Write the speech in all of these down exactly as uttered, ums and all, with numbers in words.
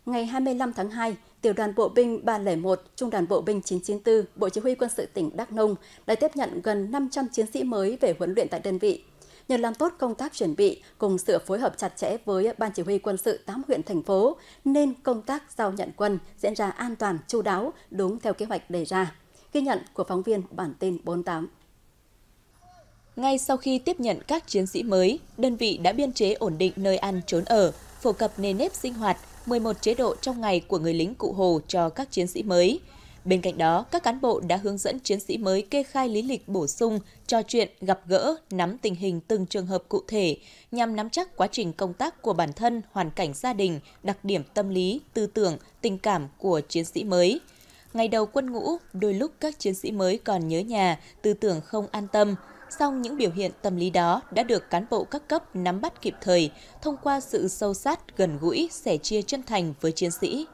Ngày hai mươi lăm tháng hai, Tiểu đoàn Bộ binh ba không một, Trung đoàn Bộ binh chín chín tư, Bộ Chỉ huy Quân sự tỉnh Đắk Nông đã tiếp nhận gần năm trăm chiến sĩ mới về huấn luyện tại đơn vị. Nhờ làm tốt công tác chuẩn bị cùng sự phối hợp chặt chẽ với Ban Chỉ huy Quân sự tám huyện, thành phố, nên công tác giao nhận quân diễn ra an toàn, chu đáo, đúng theo kế hoạch đề ra. Ghi nhận của phóng viên bản tin bốn mươi tám. Ngay sau khi tiếp nhận các chiến sĩ mới, đơn vị đã biên chế ổn định nơi ăn trốn ở, phổ cập nền nếp sinh hoạt, mười một chế độ trong ngày của người lính Cụ Hồ cho các chiến sĩ mới. Bên cạnh đó, các cán bộ đã hướng dẫn chiến sĩ mới kê khai lý lịch bổ sung, trò chuyện, gặp gỡ, nắm tình hình từng trường hợp cụ thể, nhằm nắm chắc quá trình công tác của bản thân, hoàn cảnh gia đình, đặc điểm tâm lý, tư tưởng, tình cảm của chiến sĩ mới. Ngày đầu quân ngũ, đôi lúc các chiến sĩ mới còn nhớ nhà, tư tưởng không an tâm. Song những biểu hiện tâm lý đó đã được cán bộ các cấp nắm bắt kịp thời, thông qua sự sâu sát, gần gũi, sẻ chia chân thành với chiến sĩ.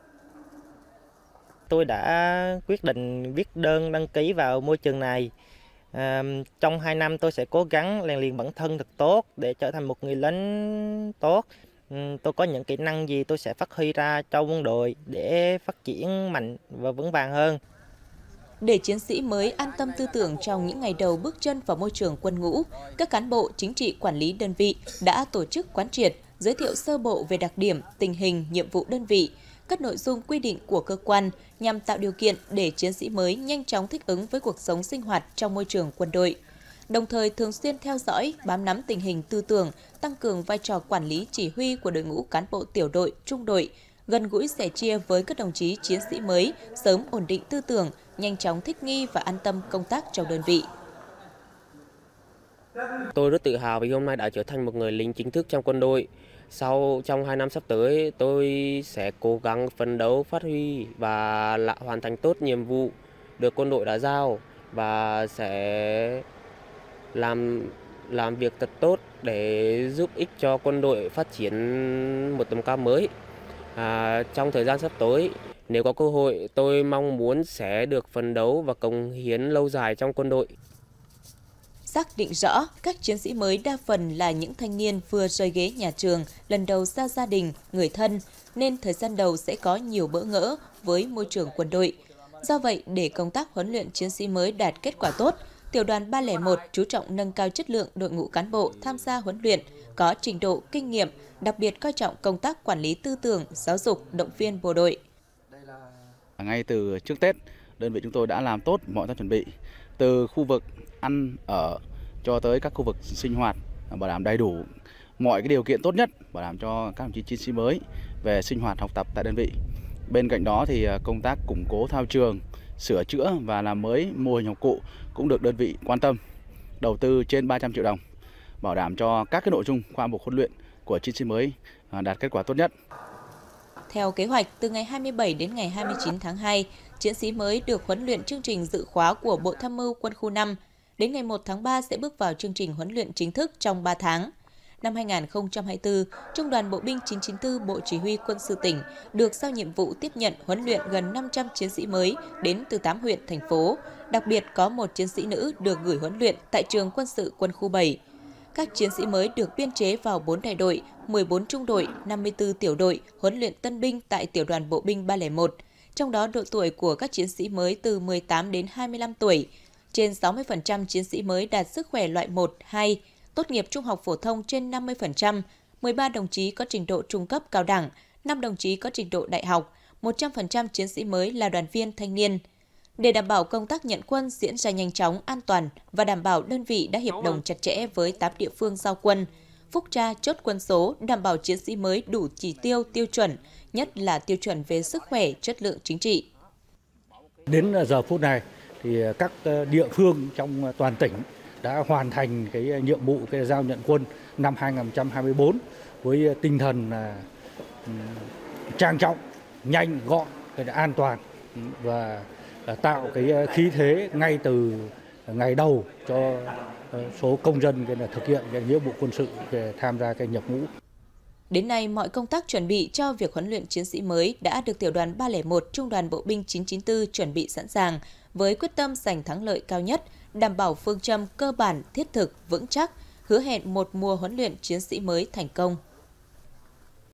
Tôi đã quyết định viết đơn đăng ký vào môi trường này. À, trong hai năm tôi sẽ cố gắng rèn luyện bản thân thật tốt để trở thành một người lính tốt. Tôi có những kỹ năng gì tôi sẽ phát huy ra trong quân đội để phát triển mạnh và vững vàng hơn. Để chiến sĩ mới an tâm tư tưởng trong những ngày đầu bước chân vào môi trường quân ngũ, các cán bộ chính trị quản lý đơn vị đã tổ chức quán triệt, giới thiệu sơ bộ về đặc điểm, tình hình, nhiệm vụ đơn vị, các nội dung quy định của cơ quan nhằm tạo điều kiện để chiến sĩ mới nhanh chóng thích ứng với cuộc sống sinh hoạt trong môi trường quân đội. Đồng thời thường xuyên theo dõi, bám nắm tình hình tư tưởng, tăng cường vai trò quản lý chỉ huy của đội ngũ cán bộ tiểu đội, trung đội, gần gũi sẻ chia với các đồng chí chiến sĩ mới, sớm ổn định tư tưởng, nhanh chóng thích nghi và an tâm công tác trong đơn vị. Tôi rất tự hào vì hôm nay đã trở thành một người lính chính thức trong quân đội. Sau trong hai năm sắp tới, tôi sẽ cố gắng phấn đấu, phát huy và là hoàn thành tốt nhiệm vụ được quân đội đã giao và sẽ làm làm việc thật tốt để giúp ích cho quân đội phát triển một tầm cao mới. À, trong thời gian sắp tới, nếu có cơ hội, tôi mong muốn sẽ được phấn đấu và cống hiến lâu dài trong quân đội. Xác định rõ, các chiến sĩ mới đa phần là những thanh niên vừa rời ghế nhà trường, lần đầu ra gia đình, người thân, nên thời gian đầu sẽ có nhiều bỡ ngỡ với môi trường quân đội. Do vậy, để công tác huấn luyện chiến sĩ mới đạt kết quả tốt, Tiểu đoàn ba không một chú trọng nâng cao chất lượng đội ngũ cán bộ tham gia huấn luyện, có trình độ, kinh nghiệm, đặc biệt coi trọng công tác quản lý tư tưởng, giáo dục, động viên bộ đội. Ngay từ trước Tết, đơn vị chúng tôi đã làm tốt mọi công tác chuẩn bị, từ khu vực ăn ở cho tới các khu vực sinh hoạt, bảo đảm đầy đủ mọi cái điều kiện tốt nhất, bảo đảm cho các đồng chí chiến sĩ mới về sinh hoạt học tập tại đơn vị. Bên cạnh đó thì công tác củng cố thao trường, sửa chữa và làm mới mô hình học cụ cũng được đơn vị quan tâm, đầu tư trên ba trăm triệu đồng, bảo đảm cho các cái nội dung khoa mục huấn luyện của chiến sĩ mới đạt kết quả tốt nhất. Theo kế hoạch, từ ngày hai mươi bảy đến ngày hai mươi chín tháng hai, chiến sĩ mới được huấn luyện chương trình dự khóa của Bộ Tham mưu Quân khu năm. Đến ngày một tháng ba sẽ bước vào chương trình huấn luyện chính thức trong ba tháng. Năm hai nghìn không trăm hai mươi tư, Trung đoàn Bộ binh chín chín tư Bộ Chỉ huy Quân sự tỉnh được giao nhiệm vụ tiếp nhận huấn luyện gần năm trăm chiến sĩ mới đến từ tám huyện, thành phố. Đặc biệt có một chiến sĩ nữ được gửi huấn luyện tại trường quân sự quân khu bảy. Các chiến sĩ mới được biên chế vào bốn đại đội, mười bốn trung đội, năm mươi tư tiểu đội huấn luyện tân binh tại Tiểu đoàn Bộ binh ba không một. Trong đó độ tuổi của các chiến sĩ mới từ mười tám đến hai mươi lăm tuổi. Trên sáu mươi phần trăm chiến sĩ mới đạt sức khỏe loại một, hai, tốt nghiệp trung học phổ thông trên năm mươi phần trăm, mười ba đồng chí có trình độ trung cấp cao đẳng, năm đồng chí có trình độ đại học, một trăm phần trăm chiến sĩ mới là đoàn viên thanh niên. Để đảm bảo công tác nhận quân diễn ra nhanh chóng, an toàn và đảm bảo đơn vị đã hiệp đồng chặt chẽ với tám địa phương giao quân, phúc tra chốt quân số đảm bảo chiến sĩ mới đủ chỉ tiêu, tiêu chuẩn, nhất là tiêu chuẩn về sức khỏe, chất lượng chính trị. Đến giờ phút này thì các địa phương trong toàn tỉnh đã hoàn thành cái nhiệm vụ cái giao nhận quân năm hai nghìn không trăm hai mươi tư với tinh thần là trang trọng, nhanh, gọn, an toàn và tạo cái khí thế ngay từ ngày đầu cho số công dân cái là thực hiện cái nghĩa vụ quân sự để tham gia cái nhập ngũ. Đến nay, mọi công tác chuẩn bị cho việc huấn luyện chiến sĩ mới đã được Tiểu đoàn ba không một Trung đoàn Bộ binh chín chín tư chuẩn bị sẵn sàng với quyết tâm giành thắng lợi cao nhất, đảm bảo phương châm cơ bản, thiết thực, vững chắc, hứa hẹn một mùa huấn luyện chiến sĩ mới thành công.